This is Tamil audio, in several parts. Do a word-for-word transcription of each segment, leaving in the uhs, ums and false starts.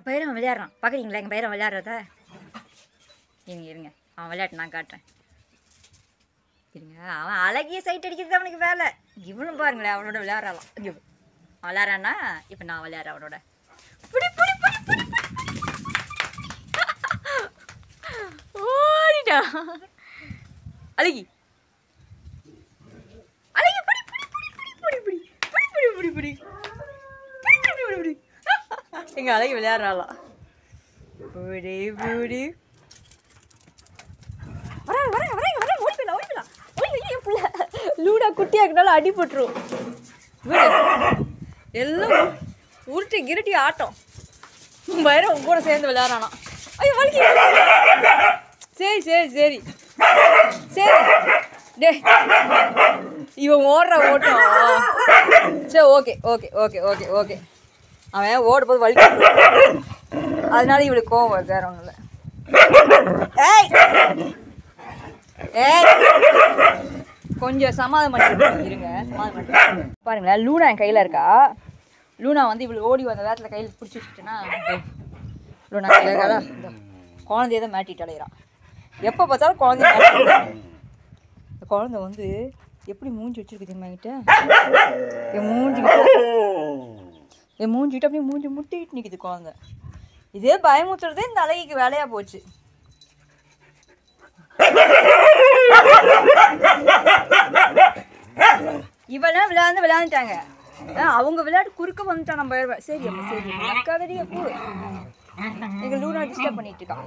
பைரவன் விளையாடுறான். பார்க்குறீங்களா எங்கள் பைரவன் விளையாடுறத? இருங்க இருங்க அவன் விளையாட்டு நான் காட்டுறேன். இருங்க அவன் அழகிய சைட் அடிக்கிறது அவனுக்கு வேலை. இவனும் பாருங்களேன் அவனோட விளையாடலாம். ஐயோ விளையாடுறான்னா இப்போ நான் விளையாடுறேன் அவனோட. புடி புடி புடி புடி ஓடிடா அழகி அழகி புடி புடி புடி புடி புடி புடி புடி புடி புடி புடி எங்க அழகி விளையாடுறாளா? புடி புடி வரேன் வரேன் வரேன் வரேன் ஓடி போயிடலாம் ஓடி போயிடலாம். ஓடி என் புள்ள லூடா குட்டியாக்குனால அடி போட்டுரும். எல்லாம் உருட்டி கிருட்டி ஆட்டம். பைரவன் கூட சேர்ந்து விளையாடுறானா? ஐயோ வலிக்கு. சரி சரி சரி சரி டே இவன் ஓடுற ஓட்டம். சரி okay okay okay okay okay அவன் ஓடும் போது வலிக்கு, அதனால இவளுக்கு கோவம் வருது, வேற ஒன்றும் இல்லை. ஏய் ஏய் கொஞ்சம் சமாதானம் பண்ணிட்டு இருங்க, சமாதானம் பண்ணிட்டு பாருங்களேன். லூனா என் கையில் இருக்கா. லூனா வந்து இவ்வளோ ஓடி வந்த நேரத்தில் கையில் பிடிச்சி வச்சுட்டேன்னா லூனா கையில் இருக்காதா? இந்த குழந்தைய தான் மாட்டிட்டு அலையிறான். எப்போ பார்த்தாலும் குழந்தைய மாட்டிட்டு. இந்த குழந்தை வந்து எப்படி மூஞ்சி வச்சுருக்கு தெரியுமா என்கிட்ட? என் மூஞ்சிக்கிட்ட என் மூஞ்சிக்கிட்ட அப்படியே மூஞ்சி முட்டிக்கிட்டு நிற்கிது குழந்தை. இதே பயமுத்துறதே இந்த அழகிக்கு வேலையாக போச்சு. இவெல்லாம் விளையாண்டு விளையாண்டுட்டாங்க. அவங்க விளையாட்டு குறுக்க வந்துட்டான். நம்ம சரி அப்ப சரி அக்காதடி அப்போ எங்க லூனா டிஸ்டர்ப் பண்ணிட்டு இருக்கான்.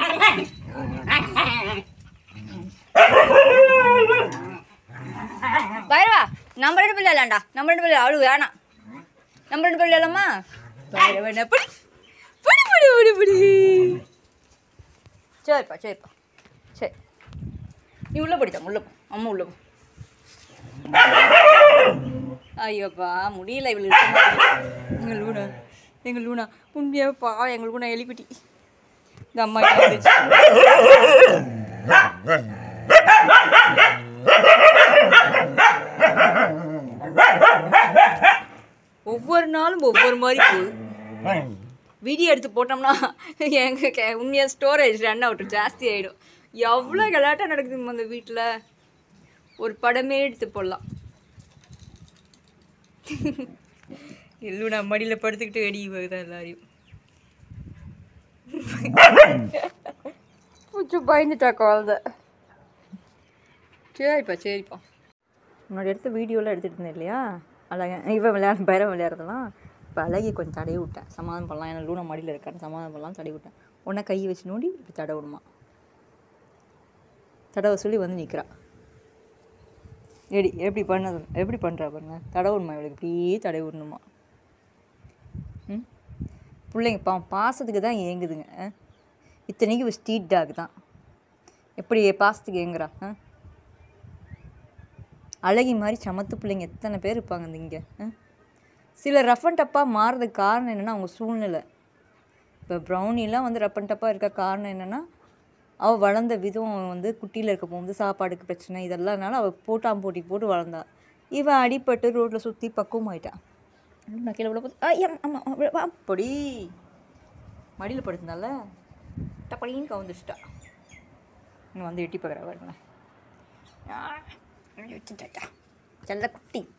பைரவா நம்ம ரெண்டு பேர் விளையாண்டா, நம்ம ரெண்டு பேர் அவளு வேணாம், நம்ம ரெண்டு பேர் விளையாடலாமா? பைரவன் எப்படி புடி புடி புடி புடி. சரிப்பா சரிப்பா சரி நீ உள்ள போடித்தான், உள்ள போ அம்மா உள்ள போ. ஐயோப்பா முடியல இவளுக்கு. எங்கள் லூனா எங்கள் லூனா உண்மையாப்பா எங்கள் லூனா எலிக்குட்டி. இந்த அம்மா வந்துச்சு. ஒவ்வொரு நாளும் ஒவ்வொரு மாதிரி போகுது. வீடியோ எடுத்து போட்டோம்னா எங்கள் உண்மையாக ஸ்டோரேஜ் ரன் அவுட் ஜாஸ்தி ஆகிடும். எவ்வளோ கலாட்டாக நடக்குது அந்த வீட்டில், ஒரு படமே எடுத்து போடலாம். இல்லைனா மடியில் படுத்துக்கிட்டு வெடி தான் எல்லாரையும். கொஞ்சம் பயந்துட்டா குழந்தை. சரிப்பா சரிப்பா முன்னாடி எடுத்த வீடியோலாம் எடுத்துகிட்டு இருந்தேன் இல்லையா? அழகா இவன் விளையாட பைரவன் விளையாடுறதெல்லாம் இப்போ அழகி கொஞ்சம் தடவி விட்டேன். சமாதானம் பண்ணலாம், ஏன்னா லூனா மடியில் இருக்கான்னு சமாதானம் பண்ணலாம் தடவி விட்டேன். உடனே கையை வச்சு நோண்டி இப்படி தடவிடுமா, தடவை சொல்லி வந்து நிற்கிறா. எடி எப்படி பண்ணது எப்படி பண்ணுறா பாருங்க. தடவுணுமா இவளுக்கு இப்படியே தடவி விடணுமா. ம் பிள்ளைங்க பா பாசத்துக்கு தான் ஏங்குதுங்க. இத்தனைக்கு ஒரு ஸ்ட்ரீட் டாக் தான், எப்படி பாசத்துக்கு ஏங்குறா? ஆ அழகி மாதிரி சமத்து பிள்ளைங்க எத்தனை பேர் இருப்பாங்க இந்த இங்கே. சில ரஃப் அண்ட் டப்பாக மாறுறதுக்கு காரணம் என்னென்னா அவங்க சூழ்நிலை. இப்போ ப்ரௌனிலாம் வந்து ரஃப் அண்ட் டப்பாக இருக்க காரணம் என்னென்னா அவள் வளர்ந்த விதம் வந்து குட்டியில் இருக்க போகும்போது சாப்பாடுக்கு பிரச்சனை இதெல்லாம்னால அவள் போட்டாம் போட்டி போட்டு வளர்ந்தா. இவன் அடிப்பட்டு ரோட்டில் சுற்றி பக்குவமாயிட்டான். நான் கீழே விட போது ஐயா ஆமாம் அப்படி மடியில் படுத்தினால டப்படின்னு கவுந்துச்சிட்டா. இன்னும் வந்து எட்டி பார்க்குறா பாருங்களேன். வச்சுட்டாட்டா செல்ல குட்டி.